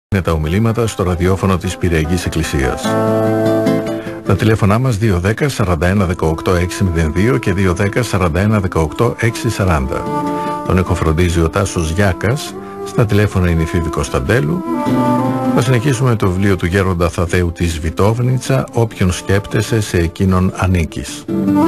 Είναι τα ομιλήματα στο ραδιόφωνο της Πυριακής Εκκλησίας. Τα τηλέφωνά μας 210 41 18 602 και 210 41 18 640. Τον ηχοφροντίζει ο Τάσος Γιάκας. Στα τηλέφωνα είναι η Φίβη Κωνσταντέλου. Θα συνεχίσουμε το βιβλίο του Γέροντα Θαδέου της Βιτόβνιτσα, όποιον σκέπτεσαι σε εκείνον ανήκεις.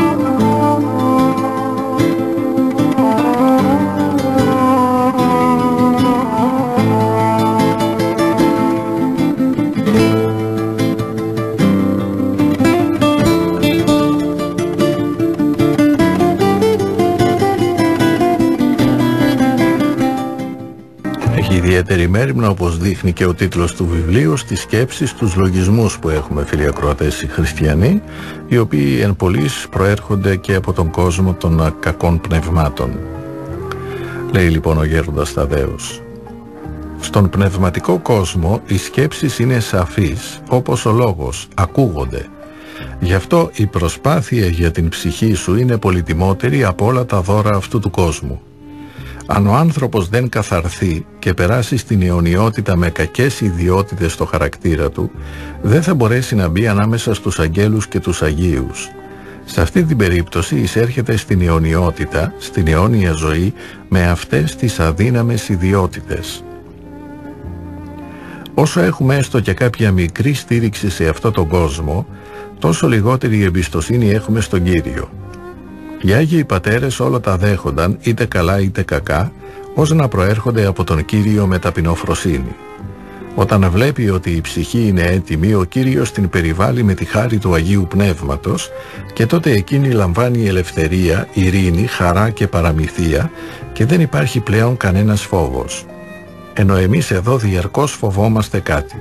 Ιδιαίτερη μέριμνα, όπως δείχνει και ο τίτλος του βιβλίου, στις σκέψεις, στους λογισμούς που έχουμε, φίλοι ακροατές οι χριστιανοί, οι οποίοι εν πολλοίς προέρχονται και από τον κόσμο των κακών πνευμάτων. Λέει λοιπόν ο Γέροντας Θαδέος: στον πνευματικό κόσμο οι σκέψεις είναι σαφείς, όπως ο λόγος, ακούγονται. Γι' αυτό η προσπάθεια για την ψυχή σου είναι πολυτιμότερη από όλα τα δώρα αυτού του κόσμου. Αν ο άνθρωπος δεν καθαρθεί και περάσει στην αιωνιότητα με κακές ιδιότητες στο χαρακτήρα του, δεν θα μπορέσει να μπει ανάμεσα στους αγγέλους και τους αγίους. Σε αυτή την περίπτωση εισέρχεται στην αιωνιότητα, στην αιώνια ζωή, με αυτές τις αδύναμες ιδιότητες. Όσο έχουμε έστω και κάποια μικρή στήριξη σε αυτό τον κόσμο, τόσο λιγότερη εμπιστοσύνη έχουμε στον Κύριο. Οι Άγιοι Πατέρες όλα τα δέχονταν, είτε καλά είτε κακά, ως να προέρχονται από τον Κύριο με ταπεινοφροσύνη. Όταν βλέπει ότι η ψυχή είναι έτοιμη, ο Κύριος την περιβάλλει με τη χάρη του Αγίου Πνεύματος και τότε εκείνη λαμβάνει ελευθερία, ειρήνη, χαρά και παραμυθία και δεν υπάρχει πλέον κανένας φόβος. Ενώ εμείς εδώ διαρκώς φοβόμαστε κάτι.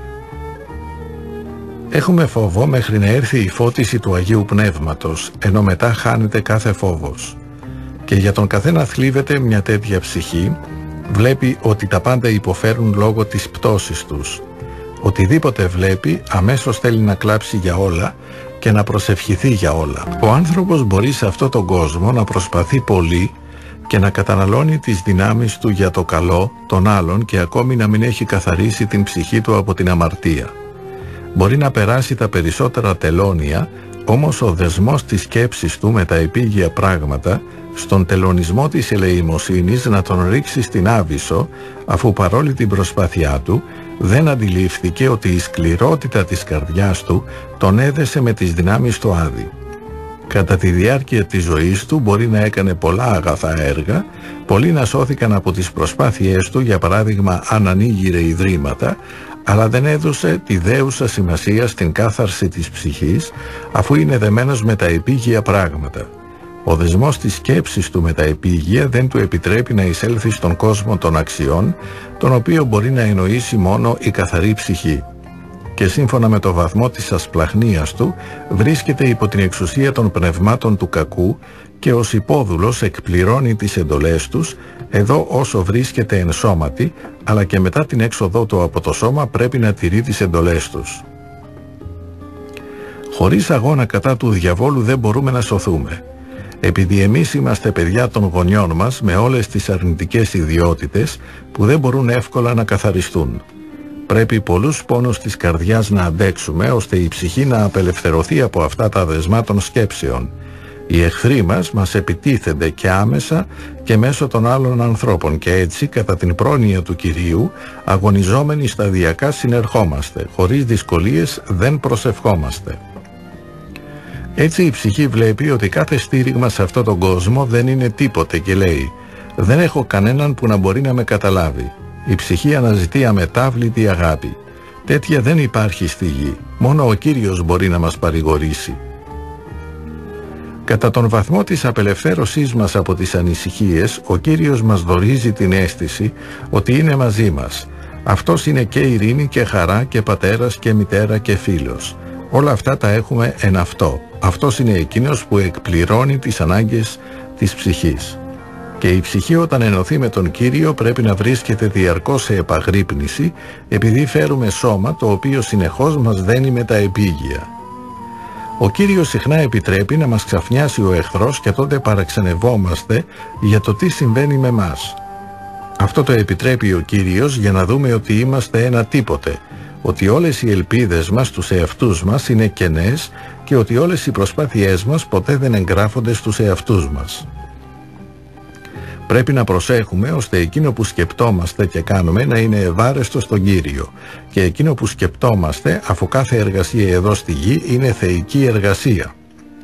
Έχουμε φόβο μέχρι να έρθει η φώτιση του Αγίου Πνεύματος, ενώ μετά χάνεται κάθε φόβος. Και για τον καθένα θλίβεται μια τέτοια ψυχή, βλέπει ότι τα πάντα υποφέρουν λόγω της πτώσης τους. Οτιδήποτε βλέπει, αμέσως θέλει να κλάψει για όλα και να προσευχηθεί για όλα. Ο άνθρωπος μπορεί σε αυτόν τον κόσμο να προσπαθεί πολύ και να καταναλώνει τις δυνάμεις του για το καλό των άλλων και ακόμη να μην έχει καθαρίσει την ψυχή του από την αμαρτία. Μπορεί να περάσει τα περισσότερα τελώνια, όμως ο δεσμός της σκέψης του με τα επίγεια πράγματα, στον τελωνισμό της ελεημοσύνης να τον ρίξει στην άβυσσο, αφού παρόλη την προσπάθειά του, δεν αντιλήφθηκε ότι η σκληρότητα της καρδιάς του τον έδεσε με τις δυνάμεις του άδη. Κατά τη διάρκεια της ζωής του μπορεί να έκανε πολλά αγαθά έργα, πολλοί να σώθηκαν από τις προσπάθειές του, για παράδειγμα αν ανοίγειρε ιδρύματα, αλλά δεν έδωσε τη δέουσα σημασία στην κάθαρση της ψυχής, αφού είναι δεμένος με τα επίγεια πράγματα. Ο δεσμός της σκέψης του με τα επίγεια δεν του επιτρέπει να εισέλθει στον κόσμο των αξιών, τον οποίο μπορεί να εννοήσει μόνο η καθαρή ψυχή. Και σύμφωνα με το βαθμό της ασπλαχνίας του, βρίσκεται υπό την εξουσία των πνευμάτων του κακού και ως υπόδουλος εκπληρώνει τις εντολές τους, εδώ όσο βρίσκεται εν σώματι, αλλά και μετά την έξοδό του από το σώμα πρέπει να τηρεί τις εντολές τους. Χωρίς αγώνα κατά του διαβόλου δεν μπορούμε να σωθούμε. Επειδή εμείς είμαστε παιδιά των γονιών μας με όλες τις αρνητικές ιδιότητες που δεν μπορούν εύκολα να καθαριστούν. Πρέπει πολλούς πόνους της καρδιάς να αντέξουμε ώστε η ψυχή να απελευθερωθεί από αυτά τα δεσμά των σκέψεων. Οι εχθροί μας επιτίθενται και άμεσα και μέσω των άλλων ανθρώπων και έτσι κατά την πρόνοια του Κυρίου αγωνιζόμενοι σταδιακά συνερχόμαστε, χωρίς δυσκολίες δεν προσευχόμαστε. Έτσι η ψυχή βλέπει ότι κάθε στήριγμα σε αυτόν τον κόσμο δεν είναι τίποτε και λέει «Δεν έχω κανέναν που να μπορεί να με καταλάβει». Η ψυχή αναζητεί αμετάβλητη αγάπη. Τέτοια δεν υπάρχει στη γη. Μόνο ο Κύριος μπορεί να μας παρηγορήσει. Κατά τον βαθμό της απελευθέρωσής μας από τις ανησυχίες, ο Κύριος μας δωρίζει την αίσθηση ότι είναι μαζί μας. Αυτός είναι και ειρήνη και χαρά και πατέρας και μητέρα και φίλος. Όλα αυτά τα έχουμε εν αυτό. Αυτός είναι εκείνος που εκπληρώνει τις ανάγκες της ψυχής. Και η ψυχή όταν ενωθεί με τον Κύριο πρέπει να βρίσκεται διαρκώς σε επαγρύπνηση, επειδή φέρουμε σώμα το οποίο συνεχώς μας δένει με τα επίγεια. Ο Κύριος συχνά επιτρέπει να μας ξαφνιάσει ο εχθρός και τότε παραξενευόμαστε για το τι συμβαίνει με μας. Αυτό το επιτρέπει ο Κύριος για να δούμε ότι είμαστε ένα τίποτε, ότι όλες οι ελπίδες μας στους εαυτούς μας είναι κενές και ότι όλες οι προσπάθειές μας ποτέ δεν εγγράφονται στους εαυτούς μας. Πρέπει να προσέχουμε ώστε εκείνο που σκεπτόμαστε και κάνουμε να είναι ευάρεστο στον Κύριο και εκείνο που σκεπτόμαστε, αφού κάθε εργασία εδώ στη γη είναι θεϊκή εργασία.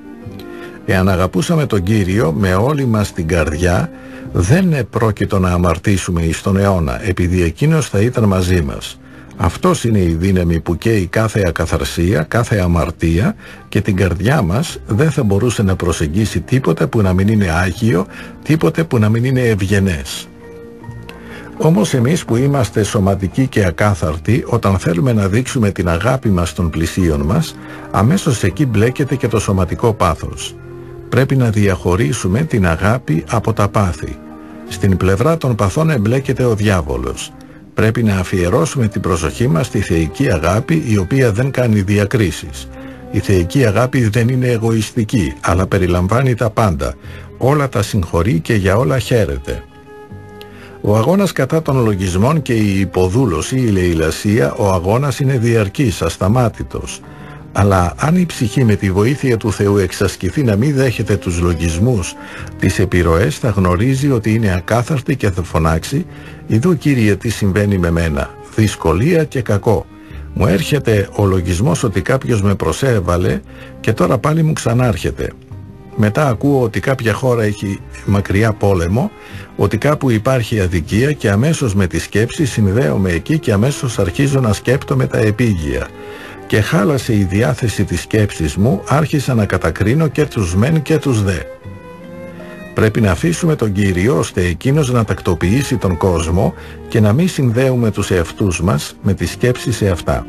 Εάν αγαπούσαμε τον Κύριο με όλη μας την καρδιά, δεν επρόκειτο να αμαρτήσουμε εις τον αιώνα, επειδή εκείνος θα ήταν μαζί μας. Αυτός είναι η δύναμη που καίει κάθε ακαθαρσία, κάθε αμαρτία, και την καρδιά μας δεν θα μπορούσε να προσεγγίσει τίποτε που να μην είναι άγιο, τίποτε που να μην είναι ευγενές. Όμως εμείς που είμαστε σωματικοί και ακάθαρτοι, όταν θέλουμε να δείξουμε την αγάπη μας των πλησίων μας, αμέσως εκεί μπλέκεται και το σωματικό πάθος. Πρέπει να διαχωρίσουμε την αγάπη από τα πάθη. Στην πλευρά των παθών εμπλέκεται ο διάβολος. Πρέπει να αφιερώσουμε την προσοχή μας στη θεϊκή αγάπη, η οποία δεν κάνει διακρίσεις. Η θεϊκή αγάπη δεν είναι εγωιστική, αλλά περιλαμβάνει τα πάντα. Όλα τα συγχωρεί και για όλα χαίρεται. Ο αγώνας κατά των λογισμών και η υποδούλωση, η λαιλασία, ο αγώνας είναι διαρκής, ασταμάτητος. Αλλά αν η ψυχή με τη βοήθεια του Θεού εξασκηθεί να μην δέχεται τους λογισμούς, τις επιρροές, θα γνωρίζει ότι είναι ακάθαρτη και θα φωνάξει «Ιδού Κύριε τι συμβαίνει με μένα, δυσκολία και κακό. Μου έρχεται ο λογισμός ότι κάποιος με προσέβαλε και τώρα πάλι μου ξανάρχεται. Μετά ακούω ότι κάποια χώρα έχει μακριά πόλεμο, ότι κάπου υπάρχει αδικία και αμέσως με τη σκέψη συνδέομαι εκεί και αμέσως αρχίζω να σκέπτομαι τα επίγεια. Και χάλασε η διάθεση της σκέψης μου, άρχισα να κατακρίνω και τους μεν και τους δε». Πρέπει να αφήσουμε τον Κύριο ώστε εκείνος να τακτοποιήσει τον κόσμο και να μην συνδέουμε τους εαυτούς μας με τη σκέψη σε αυτά.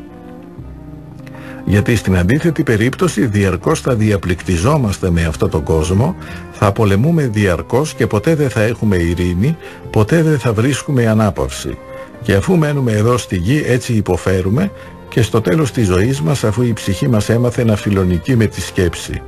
Γιατί στην αντίθετη περίπτωση διαρκώς θα διαπληκτιζόμαστε με αυτόν τον κόσμο, θα πολεμούμε διαρκώς και ποτέ δεν θα έχουμε ειρήνη, ποτέ δεν θα βρίσκουμε ανάπαυση. Και αφού μένουμε εδώ στη γη έτσι υποφέρουμε και στο τέλος της ζωής μας, αφού η ψυχή μας έμαθε να φιλονικεί με τη σκέψη.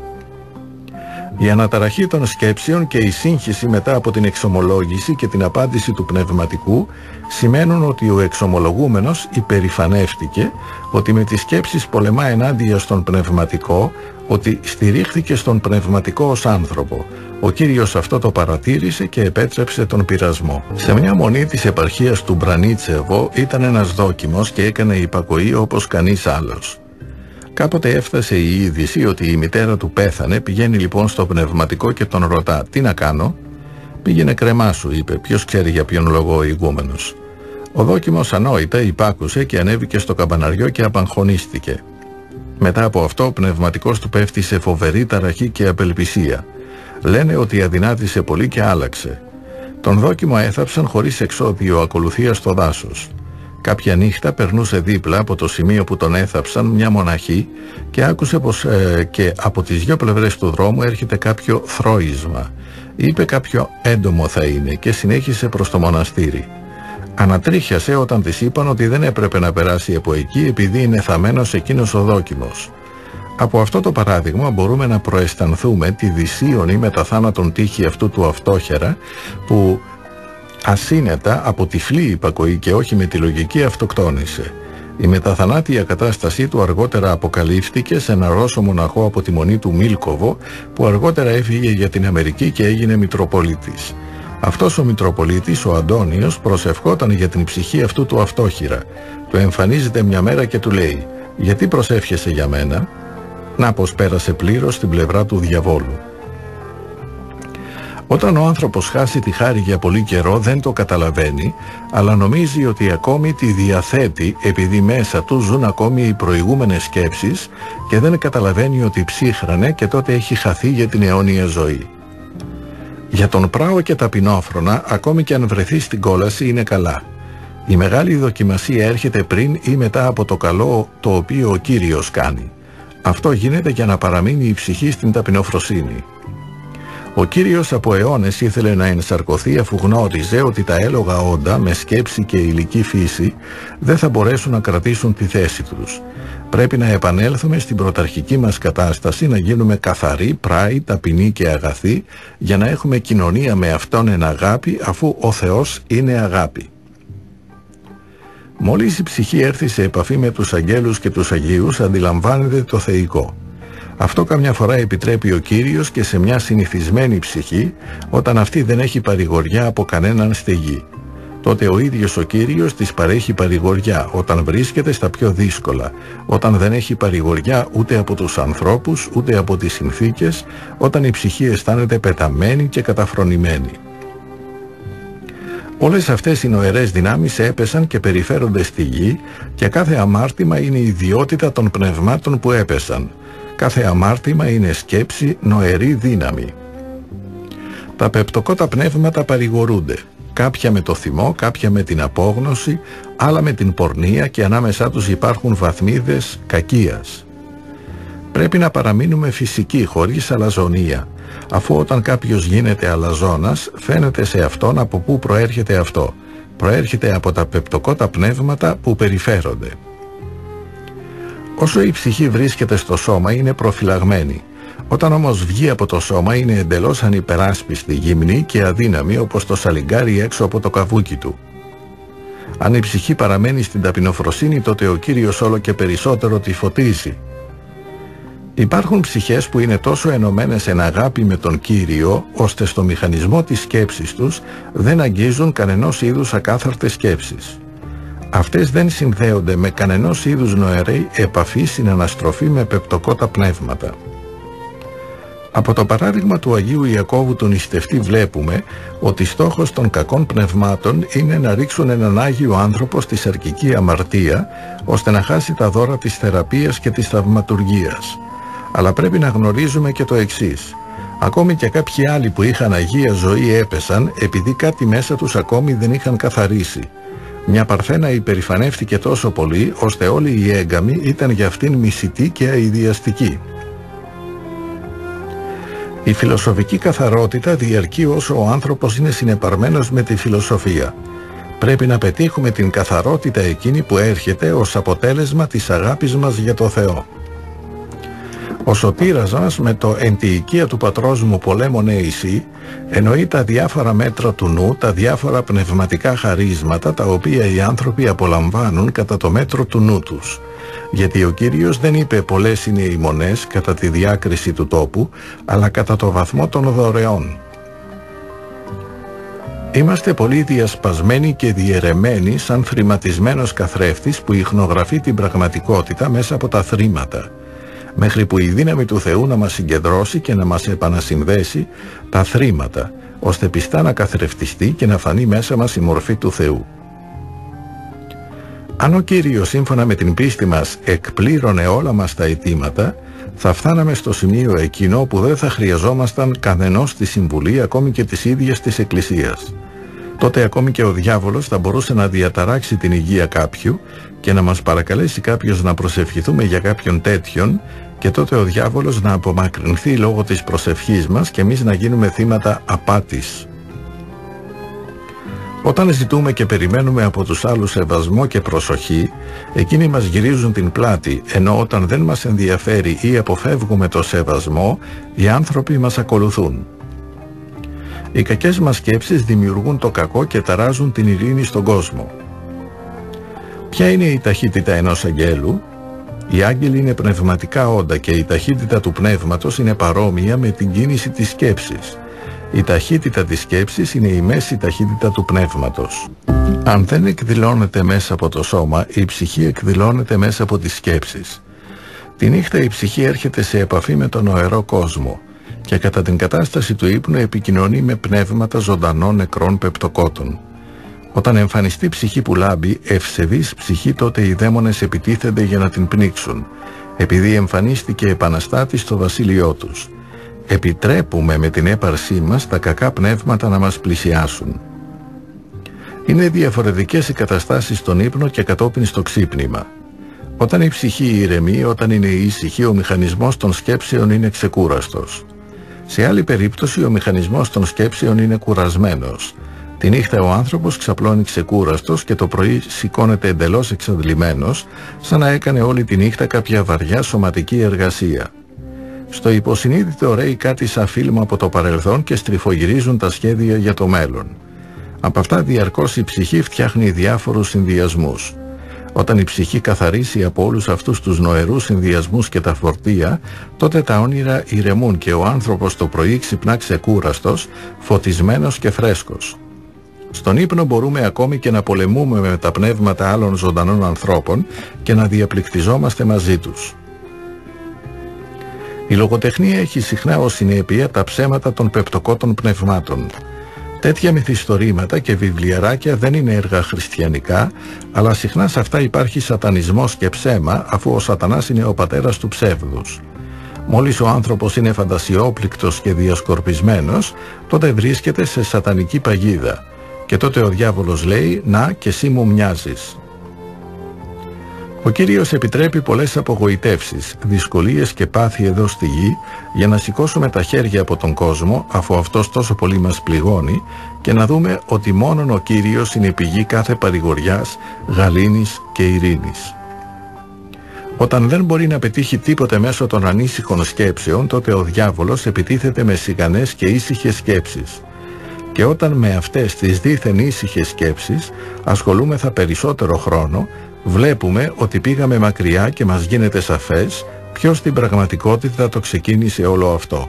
Η αναταραχή των σκέψεων και η σύγχυση μετά από την εξομολόγηση και την απάντηση του πνευματικού σημαίνουν ότι ο εξομολογούμενος υπερηφανεύτηκε, ότι με τις σκέψεις πολεμά ενάντια στον πνευματικό, ότι στηρίχθηκε στον πνευματικό ως άνθρωπο. Ο Κύριος αυτό το παρατήρησε και επέτρεψε τον πειρασμό. Σε μια μονή της επαρχίας του Μπρανίτσεβο ήταν ένας δόκιμος και έκανε υπακοή όπως κανείς άλλος. Κάποτε έφτασε η είδηση ότι η μητέρα του πέθανε, πηγαίνει λοιπόν στο πνευματικό και τον ρωτά «Τι να κάνω?» «Πήγαινε κρεμάσου», είπε, «ποιος ξέρει για ποιον λόγο ο ηγούμενος». Ο δόκιμος ανόητα υπάκουσε και ανέβηκε στο καμπαναριό και απαγχωνίστηκε. Μετά από αυτό ο πνευματικός του πέφτει σε φοβερή ταραχή και απελπισία. Λένε ότι αδυνάτησε πολύ και άλλαξε. Τον δόκιμο έθαψαν χωρίς εξώδιο ακολουθία στο δάσος. Κάποια νύχτα περνούσε δίπλα από το σημείο που τον έθαψαν μια μοναχή και άκουσε πως και από τις δυο πλευρές του δρόμου έρχεται κάποιο θρώισμα. Είπε κάποιο έντομο θα είναι και συνέχισε προς το μοναστήρι. Ανατρίχιασε όταν της είπαν ότι δεν έπρεπε να περάσει από εκεί επειδή είναι θαμμένος εκείνος ο δόκιμος. Από αυτό το παράδειγμα μπορούμε να προαισθανθούμε τη δυσίωνη μετά θάνατον τύχη αυτού του αυτόχερα που ασύνετα από τυφλή υπακοή και όχι με τη λογική αυτοκτόνησε. Η μεταθανάτια κατάστασή του αργότερα αποκαλύφθηκε σε ένα Ρώσο μοναχό από τη μονή του Μίλκοβο που αργότερα έφυγε για την Αμερική και έγινε Μητροπολίτης. Αυτός ο Μητροπολίτης, ο Αντώνιος, προσευχόταν για την ψυχή αυτού του αυτόχειρα. Του εμφανίζεται μια μέρα και του λέει «Γιατί προσεύχεσαι για μένα?» Να πως πέρασε πλήρως στην πλευρά του διαβόλου. Όταν ο άνθρωπος χάσει τη χάρη για πολύ καιρό δεν το καταλαβαίνει, αλλά νομίζει ότι ακόμη τη διαθέτει επειδή μέσα του ζουν ακόμη οι προηγούμενες σκέψεις και δεν καταλαβαίνει ότι ψύχρανε και τότε έχει χαθεί για την αιώνια ζωή. Για τον πράο και ταπεινόφρονα, ακόμη και αν βρεθεί στην κόλαση είναι καλά. Η μεγάλη δοκιμασία έρχεται πριν ή μετά από το καλό το οποίο ο Κύριος κάνει. Αυτό γίνεται για να παραμείνει η ψυχή στην ταπεινοφροσύνη. Ο Κύριος από αιώνες ήθελε να ενσαρκωθεί, αφού γνώριζε ότι τα έλογα όντα με σκέψη και ηλική φύση δεν θα μπορέσουν να κρατήσουν τη θέση τους. Πρέπει να επανέλθουμε στην πρωταρχική μας κατάσταση, να γίνουμε καθαροί, πράοι, ταπεινοί και αγαθοί, για να έχουμε κοινωνία με Αυτόν εν αγάπη, αφού ο Θεός είναι αγάπη. Μόλις η ψυχή έρθει σε επαφή με τους αγγέλους και τους Αγίους, αντιλαμβάνεται το θεϊκό. Αυτό καμιά φορά επιτρέπει ο Κύριος και σε μια συνηθισμένη ψυχή, όταν αυτή δεν έχει παρηγοριά από κανέναν στη γη. Τότε ο ίδιος ο Κύριος της παρέχει παρηγοριά όταν βρίσκεται στα πιο δύσκολα, όταν δεν έχει παρηγοριά ούτε από τους ανθρώπους ούτε από τις συνθήκες, όταν η ψυχή αισθάνεται πεταμένη και καταφρονημένη. Όλες αυτές οι νοερές δυνάμεις έπεσαν και περιφέρονται στη γη, και κάθε αμάρτημα είναι η ιδιότητα των πνευμάτων που έπεσαν. Κάθε αμάρτημα είναι σκέψη, νοερή δύναμη. Τα πεπτοκότα πνεύματα παρηγορούνται. Κάποια με το θυμό, κάποια με την απόγνωση, άλλα με την πορνεία, και ανάμεσά τους υπάρχουν βαθμίδες κακίας. Πρέπει να παραμείνουμε φυσικοί, χωρίς αλαζονία, αφού όταν κάποιος γίνεται αλαζόνας, φαίνεται σε αυτόν από πού προέρχεται αυτό. Προέρχεται από τα πεπτοκότα πνεύματα που περιφέρονται. Όσο η ψυχή βρίσκεται στο σώμα, είναι προφυλαγμένη. Όταν όμως βγει από το σώμα, είναι εντελώς ανυπεράσπιστη, γυμνή και αδύναμη, όπως το σαλιγκάρι έξω από το καβούκι του. Αν η ψυχή παραμένει στην ταπεινοφροσύνη, τότε ο Κύριος όλο και περισσότερο τη φωτίζει. Υπάρχουν ψυχές που είναι τόσο ενωμένες εν αγάπη με τον Κύριο, ώστε στο μηχανισμό της σκέψης τους δεν αγγίζουν κανενός είδους ακάθαρτες σκέψεις. Αυτές δεν συνδέονται με κανενός είδους νοερή επαφή, συναναστροφή με πεπτοκότα πνεύματα. Από το παράδειγμα του Αγίου Ιακώβου του νηστευτή βλέπουμε ότι στόχος των κακών πνευμάτων είναι να ρίξουν έναν Άγιο άνθρωπο στη σαρκική αμαρτία, ώστε να χάσει τα δώρα της θεραπείας και της θαυματουργίας. Αλλά πρέπει να γνωρίζουμε και το εξής. Ακόμη και κάποιοι άλλοι που είχαν αγία ζωή έπεσαν, επειδή κάτι μέσα τους ακόμη δεν είχαν καθαρίσει. Μια παρθένα υπερηφανεύτηκε τόσο πολύ, ώστε όλη η έγκαμη ήταν για αυτήν μισητή και αηδιαστική. Η φιλοσοφική καθαρότητα διαρκεί όσο ο άνθρωπος είναι συνεπαρμένος με τη φιλοσοφία. Πρέπει να πετύχουμε την καθαρότητα εκείνη που έρχεται ως αποτέλεσμα της αγάπης μας για το Θεό. Ο σωτήρας μας με το «εν τη οικία του πατρός μου πολέμωνε εσύ» εννοεί τα διάφορα μέτρα του νου, τα διάφορα πνευματικά χαρίσματα, τα οποία οι άνθρωποι απολαμβάνουν κατά το μέτρο του νου τους. Γιατί ο Κύριος δεν είπε «πολλές είναι οι μονές» κατά τη διάκριση του τόπου, αλλά κατά το βαθμό των δωρεών. Είμαστε πολύ διασπασμένοι και διαιρεμένοι σαν θρηματισμένος καθρέφτης που ιχνογραφεί την πραγματικότητα μέσα από τα θρήματα, μέχρι που η δύναμη του Θεού να μας συγκεντρώσει και να μας επανασυνδέσει τα θρήματα, ώστε πιστά να καθρεφτιστεί και να φανεί μέσα μας η μορφή του Θεού. Αν ο Κύριος σύμφωνα με την πίστη μας εκπλήρωνε όλα μας τα αιτήματα, θα φτάναμε στο σημείο εκείνο που δεν θα χρειαζόμασταν κανενός τη συμβουλή ακόμη και της ίδιας της Εκκλησίας. Τότε ακόμη και ο διάβολος θα μπορούσε να διαταράξει την υγεία κάποιου και να μας παρακαλέσει κάποιος να προσευχηθούμε για κάποιον τέτοιον, και τότε ο διάβολος να απομακρυνθεί λόγω της προσευχής μας και εμείς να γίνουμε θύματα απάτης. Όταν ζητούμε και περιμένουμε από τους άλλους σεβασμό και προσοχή, εκείνοι μας γυρίζουν την πλάτη, ενώ όταν δεν μας ενδιαφέρει ή αποφεύγουμε το σεβασμό, οι άνθρωποι μας ακολουθούν. Οι κακές μας σκέψεις δημιουργούν το κακό και ταράζουν την ειρήνη στον κόσμο. Ποια είναι η ταχύτητα ενός αγγέλου? Οι άγγελοι είναι πνευματικά όντα και η ταχύτητα του πνεύματος είναι παρόμοια με την κίνηση της σκέψης. Η ταχύτητα της σκέψης είναι η μέση ταχύτητα του πνεύματος. Αν δεν εκδηλώνεται μέσα από το σώμα, η ψυχή εκδηλώνεται μέσα από τις σκέψεις. Τη νύχτα η ψυχή έρχεται σε επαφή με τον νοερό κόσμο και κατά την κατάσταση του ύπνου επικοινωνεί με πνεύματα ζωντανών νεκρών πεπτοκότων. Όταν εμφανιστεί ψυχή που λάμπει, ευσεβής ψυχή, τότε οι δαίμονες επιτίθενται για να την πνίξουν, επειδή εμφανίστηκε επαναστάτης στο βασίλειό τους. Επιτρέπουμε με την έπαρσή μας τα κακά πνεύματα να μας πλησιάσουν. Είναι διαφορετικές οι καταστάσεις στον ύπνο και κατόπιν στο ξύπνημα. Όταν η ψυχή ηρεμεί, όταν είναι ήσυχη, ο μηχανισμός των σκέψεων είναι ξεκούραστος. Σε άλλη περίπτωση ο μηχανισμός των σκέψεων είναι κουρασμένος. Τη νύχτα ο άνθρωπος ξαπλώνει ξεκούραστος και το πρωί σηκώνεται εντελώς εξαντλημένος, σαν να έκανε όλη τη νύχτα κάποια βαριά σωματική εργασία. Στο υποσυνείδητο ρέει κάτι σαν φιλμ από το παρελθόν και στριφογυρίζουν τα σχέδια για το μέλλον. Από αυτά διαρκώς η ψυχή φτιάχνει διάφορους συνδυασμούς. Όταν η ψυχή καθαρίσει από όλους αυτούς τους νοερούς συνδυασμούς και τα φορτία, τότε τα όνειρα ηρεμούν και ο άνθρωπος το πρωί ξυπνά ξεκούραστος, φωτισμένος και φρέσκος. Στον ύπνο μπορούμε ακόμη και να πολεμούμε με τα πνεύματα άλλων ζωντανών ανθρώπων και να διαπληκτιζόμαστε μαζί τους. Η λογοτεχνία έχει συχνά ως συνέπεια τα ψέματα των πεπτοκότων πνευμάτων. Τέτοια μυθιστορήματα και βιβλιαράκια δεν είναι έργα χριστιανικά, αλλά συχνά σε αυτά υπάρχει σατανισμός και ψέμα, αφού ο σατανάς είναι ο πατέρας του ψεύδους. Μόλις ο άνθρωπος είναι φαντασιόπληκτος και διασκορπισμένος, τότε βρίσκεται σε σατανική παγίδα. Και τότε ο διάβολος λέει «Να και εσύ μου μοιάζεις». Ο Κύριος επιτρέπει πολλές απογοητεύσεις, δυσκολίες και πάθη εδώ στη γη για να σηκώσουμε τα χέρια από τον κόσμο, αφού αυτός τόσο πολύ μας πληγώνει, και να δούμε ότι μόνον ο Κύριος είναι η πηγή κάθε παρηγοριάς, γαλήνης και ειρήνης. Όταν δεν μπορεί να πετύχει τίποτε μέσω των ανήσυχων σκέψεων, τότε ο διάβολος επιτίθεται με σιγανές και ήσυχες σκέψεις. Και όταν με αυτές τις δίθεν ήσυχες σκέψεις ασχολούμεθα περισσότερο χρόνο, βλέπουμε ότι πήγαμε μακριά και μας γίνεται σαφές ποιος στην πραγματικότητα το ξεκίνησε όλο αυτό.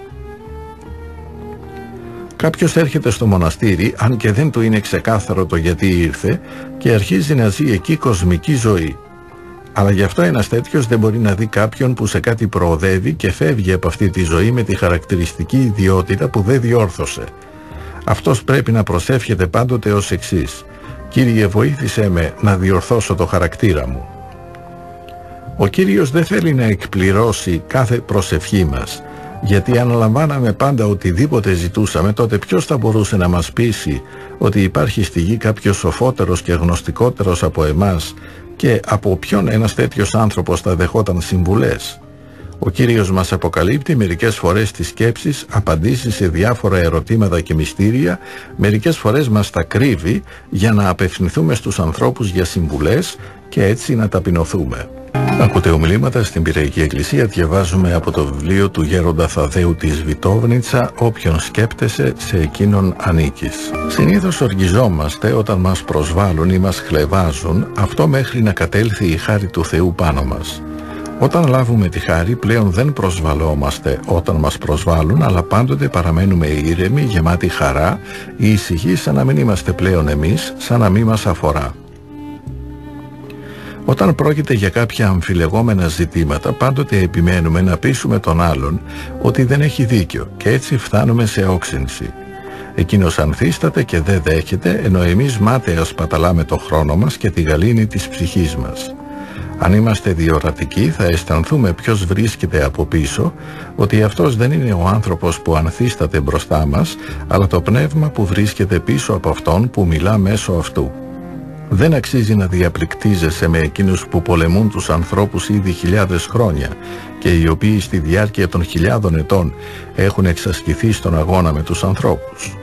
Κάποιος έρχεται στο μοναστήρι, αν και δεν του είναι ξεκάθαρο το γιατί ήρθε, και αρχίζει να ζει εκεί κοσμική ζωή. Αλλά γι' αυτό ένας τέτοιος δεν μπορεί να δει κάποιον που σε κάτι προοδεύει και φεύγει από αυτή τη ζωή με τη χαρακτηριστική ιδιότητα που δεν διόρθωσε. Αυτός πρέπει να προσεύχεται πάντοτε ως εξής: «Κύριε, βοήθησέ με να διορθώσω το χαρακτήρα μου». Ο Κύριος δεν θέλει να εκπληρώσει κάθε προσευχή μας, γιατί αν λαμβάναμε πάντα οτιδήποτε ζητούσαμε, τότε ποιος θα μπορούσε να μας πείσει ότι υπάρχει στη γη κάποιος σοφότερος και γνωστικότερος από εμάς, και από ποιον ένας τέτοιος άνθρωπος θα δεχόταν συμβουλές? Ο Κύριος μας αποκαλύπτει μερικές φορές τις σκέψεις, απαντήσεις σε διάφορα ερωτήματα και μυστήρια, μερικές φορές μας τα κρύβει για να απευθυνθούμε στους ανθρώπους για συμβουλές και έτσι να ταπεινωθούμε. Ακούτε ομιλήματα στην Πειραϊκή Εκκλησία, διαβάζουμε από το βιβλίο του Γέροντα Θαδέου της Βιτόβνιτσα «Όποιον σκέπτεσαι, σε εκείνον ανήκεις». Συνήθως οργιζόμαστε όταν μας προσβάλλουν ή μας χλευάζουν, αυτό μέχρι να κατέλθει η χάρη του Θεού πάνω μας. Όταν λάβουμε τη χάρη, πλέον δεν προσβαλόμαστε όταν μας προσβάλλουν, αλλά πάντοτε παραμένουμε ήρεμοι, γεμάτοι χαρά, ήσυχοι, σαν να μην είμαστε πλέον εμείς, σαν να μην μας αφορά. Όταν πρόκειται για κάποια αμφιλεγόμενα ζητήματα, πάντοτε επιμένουμε να πείσουμε τον άλλον ότι δεν έχει δίκιο και έτσι φτάνουμε σε όξυνση. Εκείνος ανθίσταται και δεν δέχεται, ενώ εμείς μάταια σπαταλάμε το χρόνο μας και τη γαλήνη της ψυχής μας. Αν είμαστε διορατικοί, θα αισθανθούμε ποιος βρίσκεται από πίσω, ότι αυτός δεν είναι ο άνθρωπος που ανθίσταται μπροστά μας, αλλά το πνεύμα που βρίσκεται πίσω από αυτόν που μιλά μέσω αυτού. Δεν αξίζει να διαπληκτίζεσαι με εκείνους που πολεμούν τους ανθρώπους ήδη χιλιάδες χρόνια και οι οποίοι στη διάρκεια των χιλιάδων ετών έχουν εξασκηθεί στον αγώνα με τους ανθρώπους.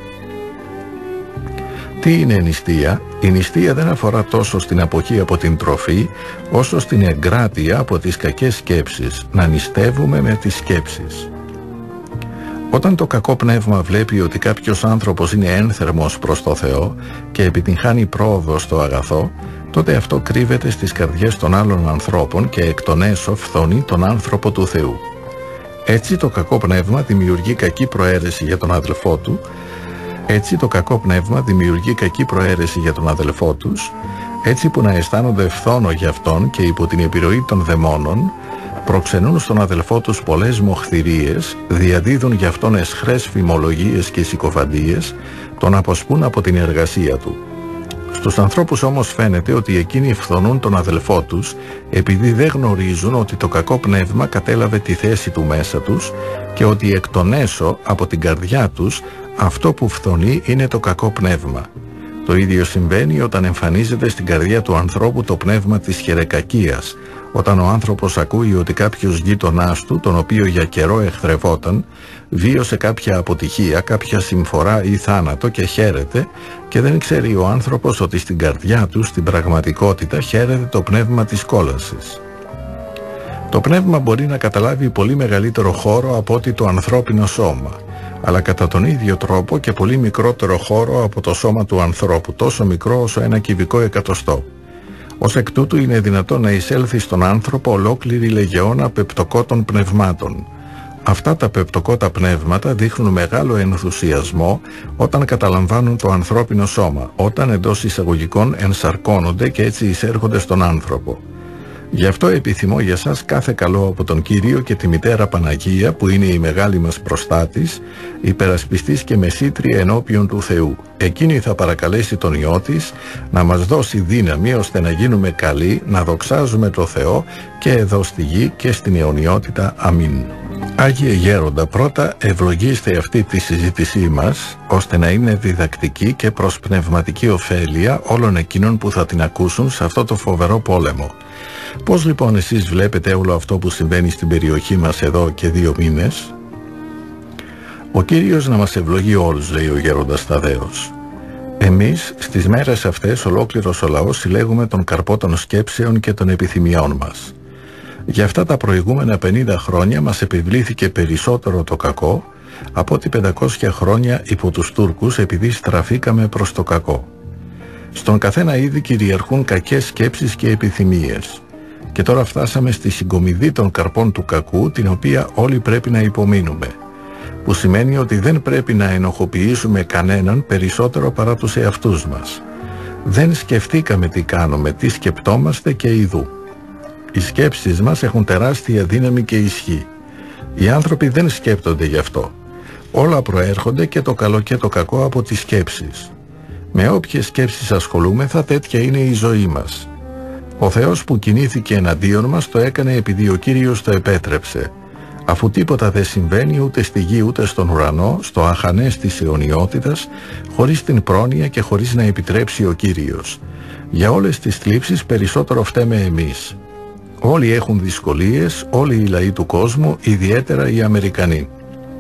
Τι είναι νηστεία? Η νηστεία δεν αφορά τόσο στην αποχή από την τροφή, όσο στην εγκράτεια από τις κακές σκέψεις, να νηστεύουμε με τις σκέψεις. Όταν το κακό πνεύμα βλέπει ότι κάποιος άνθρωπος είναι ένθερμος προς το Θεό και επιτυγχάνει πρόοδο στο αγαθό, τότε αυτό κρύβεται στις καρδιές των άλλων ανθρώπων και εκ των έσω φθονεί τον άνθρωπο του Θεού. Έτσι το κακό πνεύμα δημιουργεί κακή προαίρεση για τον αδελφό του, έτσι που να αισθάνονται φθόνο για αυτόν και υπό την επιρροή των δαιμόνων, προξενούν στον αδελφό τους πολλές μοχθηρίες, διαδίδουν για αυτόν αισχρές φημολογίες και συκοφαντίες, τον αποσπούν από την εργασία του. Στους ανθρώπους όμως φαίνεται ότι εκείνοι φθονούν τον αδελφό τους επειδή δεν γνωρίζουν ότι το κακό πνεύμα κατέλαβε τη θέση του μέσα τους και ότι εκ των έσω από την καρδιά τους αυτό που φθονεί είναι το κακό πνεύμα. Το ίδιο συμβαίνει όταν εμφανίζεται στην καρδιά του ανθρώπου το πνεύμα της χερεκακίας, όταν ο άνθρωπος ακούει ότι κάποιος γείτονάς του, τον οποίο για καιρό εχθρευόταν, βίωσε κάποια αποτυχία, κάποια συμφορά ή θάνατο και χαίρεται, και δεν ξέρει ο άνθρωπος ότι στην καρδιά του, στην πραγματικότητα, χαίρεται το πνεύμα της κόλασης. Το πνεύμα μπορεί να καταλάβει πολύ μεγαλύτερο χώρο από ότι το ανθρώπινο σώμα, αλλά κατά τον ίδιο τρόπο και πολύ μικρότερο χώρο από το σώμα του ανθρώπου, τόσο μικρό όσο ένα κυβικό εκατοστό. Ως εκ τούτου είναι δυνατόν να εισέλθει στον άνθρωπο ολόκληρη λεγεώνα πεπτοκότων πνευμάτων. Αυτά τα πεπτοκότα πνεύματα δείχνουν μεγάλο ενθουσιασμό όταν καταλαμβάνουν το ανθρώπινο σώμα, όταν εντός εισαγωγικών ενσαρκώνονται και έτσι εισέρχονται στον άνθρωπο. Γι' αυτό επιθυμώ για σας κάθε καλό από τον Κύριο και τη Μητέρα Παναγία, που είναι η μεγάλη μας προστάτης, υπερασπιστής και μεσήτρια ενώπιον του Θεού. Εκείνη θα παρακαλέσει τον Υιό της να μας δώσει δύναμη ώστε να γίνουμε καλοί, να δοξάζουμε το Θεό και εδώ στη γη και στην αιωνιότητα. Αμήν. Άγιε Γέροντα, πρώτα ευλογήστε αυτή τη συζήτησή μας, ώστε να είναι διδακτική και προς πνευματική ωφέλεια όλων εκείνων που θα την ακούσουν σε αυτό το φοβερό πόλεμο. Πώς λοιπόν εσείς βλέπετε όλο αυτό που συμβαίνει στην περιοχή μας εδώ και 2 μήνες? Ο Κύριος να μας ευλογεί όλους, λέει ο Γέροντας Ταδέος. Εμείς στις μέρες αυτές ολόκληρος ο λαός συλλέγουμε τον καρπό των σκέψεων και των επιθυμιών μας. Για αυτά τα προηγούμενα 50 χρόνια μας επιβλήθηκε περισσότερο το κακό από ότι 500 χρόνια υπό τους Τούρκους, επειδή στραφήκαμε προς το κακό. Στον καθένα ήδη κυριαρχούν κακές σκέψεις και επιθυμίες. Και τώρα φτάσαμε στη συγκομιδή των καρπών του κακού, την οποία όλοι πρέπει να υπομείνουμε. Που σημαίνει ότι δεν πρέπει να ενοχοποιήσουμε κανέναν περισσότερο παρά τους εαυτούς μας. Δεν σκεφτήκαμε τι κάνουμε, τι σκεπτόμαστε και ιδού. Οι σκέψεις μας έχουν τεράστια δύναμη και ισχύ. Οι άνθρωποι δεν σκέπτονται γι' αυτό. Όλα προέρχονται, και το καλό και το κακό, από τις σκέψεις. Με όποιες σκέψεις ασχολούμεθα, τέτοια είναι η ζωή μας. Ο Θεός που κινήθηκε εναντίον μας το έκανε επειδή ο Κύριος το επέτρεψε. Αφού τίποτα δεν συμβαίνει ούτε στη γη ούτε στον ουρανό, στο αχανές της αιωνιότητας, χωρίς την πρόνοια και χωρίς να επιτρέψει ο Κύριος. Για όλες τις θλίψεις περισσότερο φταίμε εμείς. Όλοι έχουν δυσκολίες, όλοι οι λαοί του κόσμου, ιδιαίτερα οι Αμερικανοί.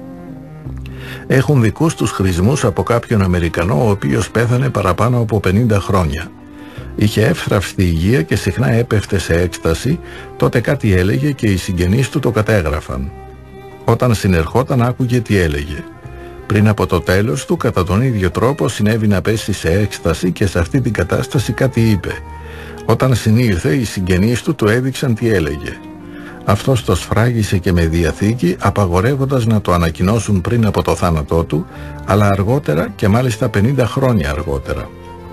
Έχουν δικούς τους χρησμούς από κάποιον Αμερικανό, ο οποίος πέθανε παραπάνω από 50 χρόνια. Είχε εύθραυστη υγεία και συχνά έπεφτε σε έκσταση, τότε κάτι έλεγε και οι συγγενείς του το κατέγραφαν. Όταν συνερχόταν άκουγε τι έλεγε. Πριν από το τέλος του, κατά τον ίδιο τρόπο συνέβη να πέσει σε έκσταση και σε αυτή την κατάσταση κάτι είπε. Όταν συνήλθε, οι συγγενείς του έδειξαν τι έλεγε. Αυτός το σφράγισε και με διαθήκη, απαγορεύοντας να το ανακοινώσουν πριν από το θάνατό του, αλλά αργότερα, και μάλιστα 50 χρόνια αργότερα.